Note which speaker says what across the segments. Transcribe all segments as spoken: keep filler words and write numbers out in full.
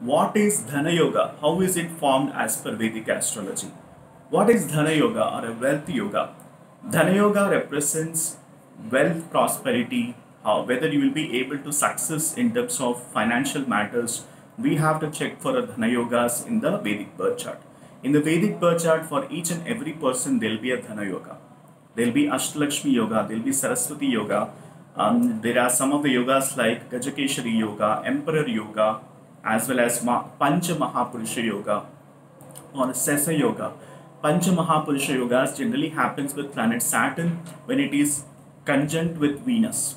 Speaker 1: What is Dhana Yoga? How is it formed as per Vedic astrology? What is Dhana Yoga or a wealth yoga? Dhana Yoga represents wealth, prosperity, how, whether you will be able to success in terms of financial matters. We have to check for a Dhana Yogas in the Vedic birth chart. In the Vedic birth chart, for each and every person, there will be a Dhana Yoga. There will be Ashtalakshmi Yoga, there will be Saraswati Yoga. Um, there are some of the yogas like Gajakeshari Yoga, Emperor Yoga, as well as Ma- Pancha Mahapurusha Yoga or Sesa Yoga. Pancha Mahapurusha Yogas generally happens with planet Saturn when it is conjunct with Venus.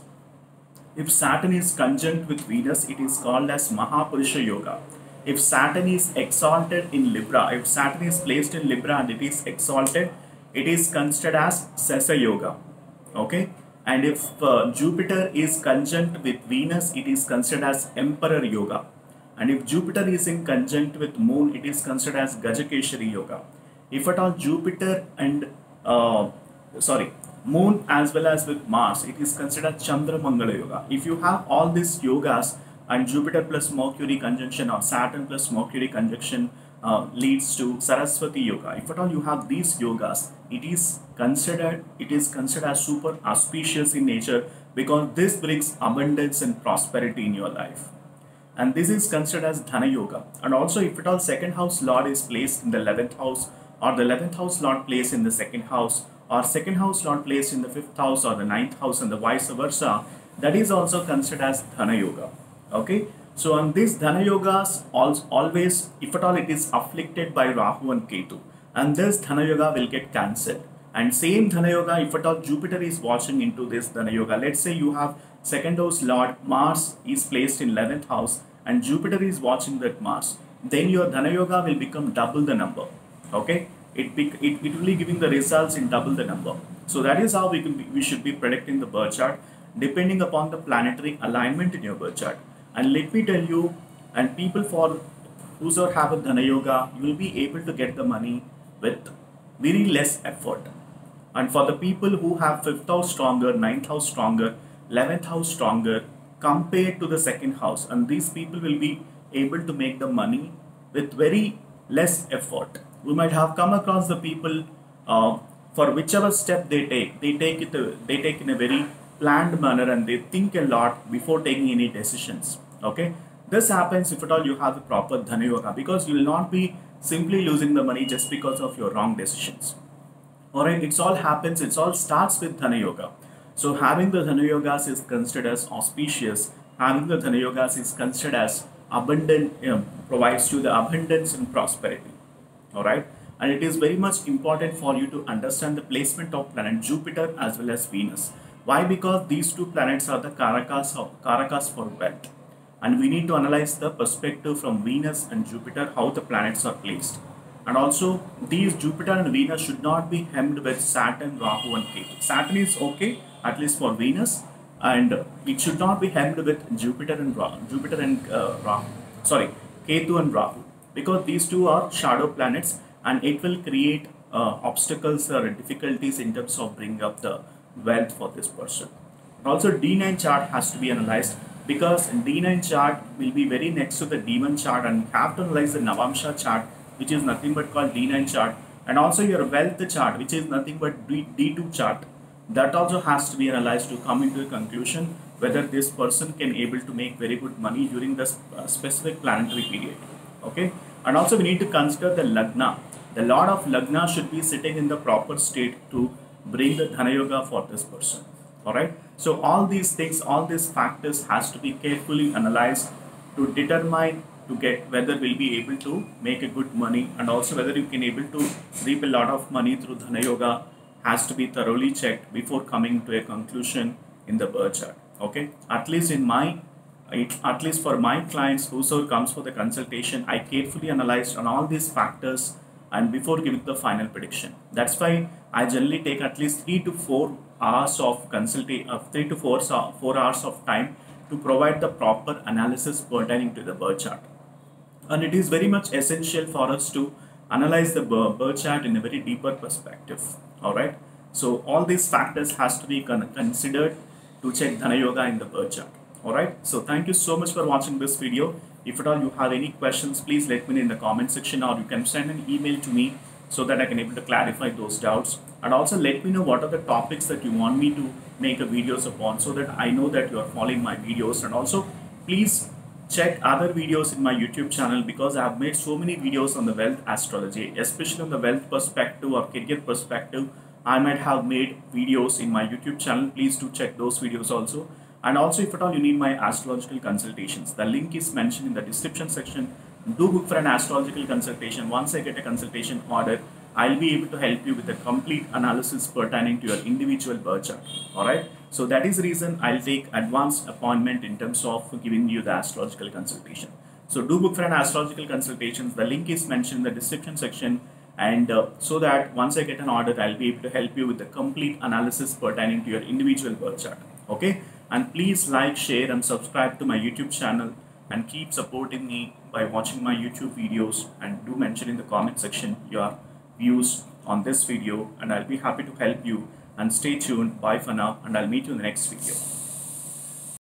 Speaker 1: If Saturn is conjunct with Venus, it is called as Mahapurusha Yoga. If Saturn is exalted in Libra, if Saturn is placed in Libra and it is exalted, it is considered as Sesa Yoga. Okay? And if uh, Jupiter is conjunct with Venus, it is considered as Emperor Yoga. And if Jupiter is in conjunct with Moon, it is considered as Gajakeshari Yoga. If at all Jupiter and uh, sorry Moon as well as with Mars, it is considered Chandra Mangala Yoga. If you have all these yogas and Jupiter plus Mercury conjunction or Saturn plus Mercury conjunction uh, leads to Saraswati Yoga. If at all you have these yogas, it is considered it is considered as super auspicious in nature because this brings abundance and prosperity in your life. And this is considered as Dhana Yoga. And also, if at all second house Lord is placed in the eleventh house, or the eleventh house Lord placed in the second house, or second house Lord placed in the fifth house or the ninth house, and the vice versa, that is also considered as Dhana Yoga. Okay, so on this Dhana Yogas, always, if at all it is afflicted by Rahu and Ketu, and this Dhana Yoga will get cancelled. And same Dhana Yoga, if at all Jupiter is watching into this Dhana Yoga, let's say you have second house Lord Mars is placed in eleventh house and Jupiter is watching that Mars, then your Dhana Yoga will become double the number. Okay, it, it, it will be giving the results in double the number. So that is how we, can be, we should be predicting the birth chart depending upon the planetary alignment in your birth chart. And let me tell you, and people for whosoever have a Dhana Yoga, you will be able to get the money with very less effort. And for the people who have fifth house stronger, ninth house stronger, eleventh house stronger compared to the second house, and these people will be able to make the money with very less effort. We might have come across the people uh, for whichever step they take, they take it uh, they take in a very planned manner and they think a lot before taking any decisions. Okay, this happens if at all you have a proper Dhana Yoga, because you will not be simply losing the money just because of your wrong decisions. Alright, it's all happens, it's all starts with Dhana Yoga. So having the Dhana Yogas is considered as auspicious, having the Dhana Yogas is considered as abundant, you know, provides you the abundance and prosperity. Alright, and it is very much important for you to understand the placement of planet Jupiter as well as Venus. Why? Because these two planets are the Karakas, of, Karakas for wealth. And we need to analyze the perspective from Venus and Jupiter, how the planets are placed. And also, these Jupiter and Venus should not be hemmed with Saturn, Rahu and Ketu. Saturn is okay, at least for Venus, and it should not be hemmed with Jupiter and Rahu, Jupiter and uh, Rahu. Sorry, Ketu and Rahu, because these two are shadow planets, and it will create uh, obstacles or difficulties in terms of bringing up the wealth for this person. Also, D nine chart has to be analyzed, because D nine chart will be very next to the D one chart, and you have to analyze the Navamsha chart, which is nothing but called D nine chart, and also your wealth chart, which is nothing but D two chart. That also has to be analyzed to come into a conclusion whether this person can able to make very good money during the uh, specific planetary period. Okay, and also we need to consider the Lagna. The Lord of Lagna should be sitting in the proper state to bring the Dhana Yoga for this person. Alright, so all these things, all these factors has to be carefully analyzed to determine to get whether we'll be able to make a good money, and also whether you can able to reap a lot of money through Dhana Yoga has to be thoroughly checked before coming to a conclusion in the birth chart. Okay, at least in my at least for my clients whoso comes for the consultation, I carefully analyzed on all these factors and before giving the final prediction. That's why I generally take at least three to four hours of consultation of three to four, four hours of time to provide the proper analysis pertaining to the birth chart. And it is very much essential for us to analyze the birth chart in a very deeper perspective. Alright, so all these factors has to be con considered to check Dhana Yoga in the birth chart. Alright, so thank you so much for watching this video. If at all you have any questions, please let me know in the comment section, or you can send an email to me so that I can able to clarify those doubts. And also let me know what are the topics that you want me to make a videos upon, so that I know that you are following my videos. And also please check other videos in my YouTube channel, because I have made so many videos on the wealth astrology, especially on the wealth perspective or career perspective. I might have made videos in my YouTube channel. Please do check those videos also. And also, if at all you need my astrological consultations, the link is mentioned in the description section. Do book for an astrological consultation. Once I get a consultation order, I'll be able to help you with a complete analysis pertaining to your individual birth chart. Alright. So that is the reason I'll take advanced appointment in terms of giving you the astrological consultation. So do book for an astrological consultation. The link is mentioned in the description section. And uh, so that once I get an order, I'll be able to help you with the complete analysis pertaining to your individual birth chart. Okay. And please like, share and subscribe to my YouTube channel, and keep supporting me by watching my YouTube videos, and do mention in the comment section your views on this video, and I'll be happy to help you. And stay tuned. Bye for now, and I'll meet you in the next video.